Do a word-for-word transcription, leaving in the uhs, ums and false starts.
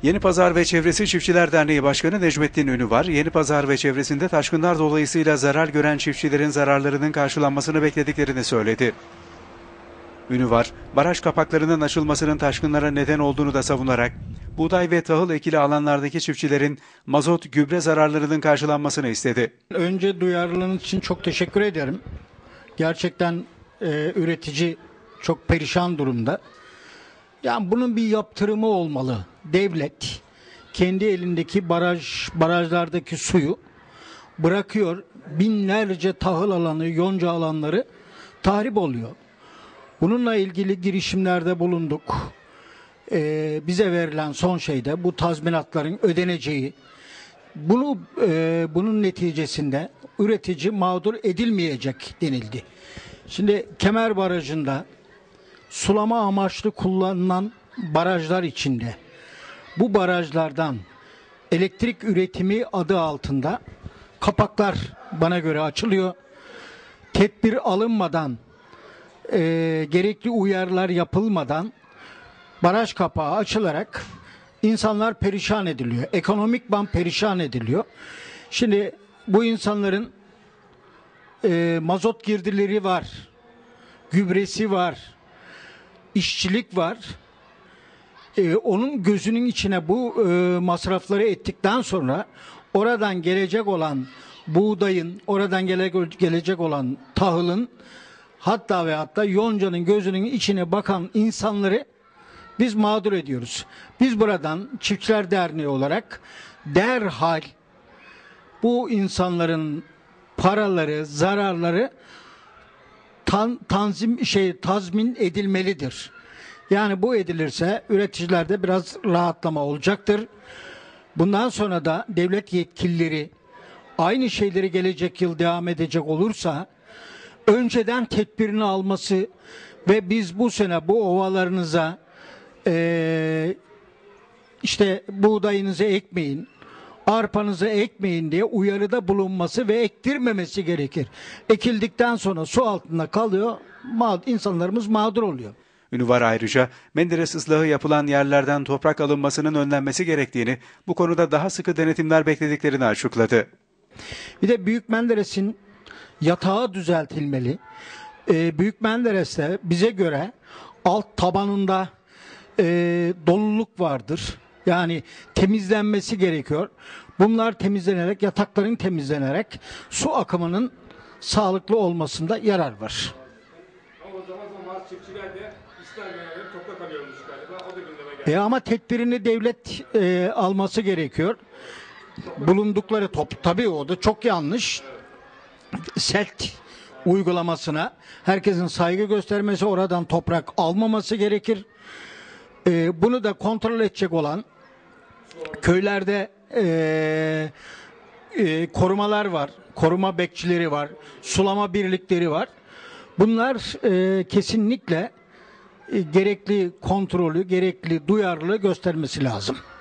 Yenipazar ve Çevresi Çiftçiler Derneği Başkanı Necmettin Ünüvar, Yenipazar ve çevresinde taşkınlar dolayısıyla zarar gören çiftçilerin zararlarının karşılanmasını beklediklerini söyledi. Ünüvar, baraj kapaklarının açılmasının taşkınlara neden olduğunu da savunarak, buğday ve tahıl ekili alanlardaki çiftçilerin mazot, gübre zararlarının karşılanmasını istedi. Önce duyarlılığınız için çok teşekkür ederim. Gerçekten e, üretici çok perişan durumda. Yani bunun bir yaptırımı olmalı. Devlet kendi elindeki baraj barajlardaki suyu bırakıyor. Binlerce tahıl alanı, yonca alanları tahrip oluyor. Bununla ilgili girişimlerde bulunduk. Ee, bize verilen son şeyde bu tazminatların ödeneceği. Bunu e, bunun neticesinde üretici mağdur edilmeyecek denildi. Şimdi Kemer Barajı'nda sulama amaçlı kullanılan barajlar içinde bu barajlardan elektrik üretimi adı altında kapaklar bana göre açılıyor. Tedbir alınmadan, e, gerekli uyarılar yapılmadan baraj kapağı açılarak insanlar perişan ediliyor. Ekonomikman perişan ediliyor. Şimdi bu insanların e, mazot girdileri var, gübresi var, işçilik var. Ee, onun gözünün içine bu e, masrafları ettikten sonra oradan gelecek olan buğdayın, oradan gele, gelecek olan tahılın, hatta ve hatta yoncanın gözünün içine bakan insanları biz mağdur ediyoruz. Biz buradan Çiftçiler Derneği olarak derhal bu insanların paraları, zararları tan, tanzim şey tazmin edilmelidir. Yani bu edilirse üreticilerde biraz rahatlama olacaktır. Bundan sonra da devlet yetkilileri aynı şeyleri gelecek yıl devam edecek olursa önceden tedbirini alması ve biz bu sene bu ovalarınıza e, işte buğdayınızı ekmeyin, arpanızı ekmeyin diye uyarıda bulunması ve ektirmemesi gerekir. Ekildikten sonra su altında kalıyor, insanlarımız mağdur oluyor. Ünüvar ayrıca Menderes ıslahı yapılan yerlerden toprak alınmasının önlenmesi gerektiğini, bu konuda daha sıkı denetimler beklediklerini açıkladı. Bir de Büyük Menderes'in yatağı düzeltilmeli. Ee, Büyük Menderes'te bize göre alt tabanında e, doluluk vardır. Yani temizlenmesi gerekiyor. Bunlar temizlenerek, yatakların temizlenerek su akımının sağlıklı olmasında yarar var. Ama o zaman bazı çiftçiler de istenmeyen toprak alıyormuş galiba. O da gündeme geldi. E ama tedbirini devlet e, alması gerekiyor. Bulundukları top tabii o da çok yanlış. Sert uygulamasına herkesin saygı göstermesi, oradan toprak almaması gerekir. E, bunu da kontrol edecek olan köylerde e, e, korumalar var, koruma bekçileri var, sulama birlikleri var. Bunlar e, kesinlikle e, gerekli kontrolü, gerekli duyarlılığı göstermesi lazım.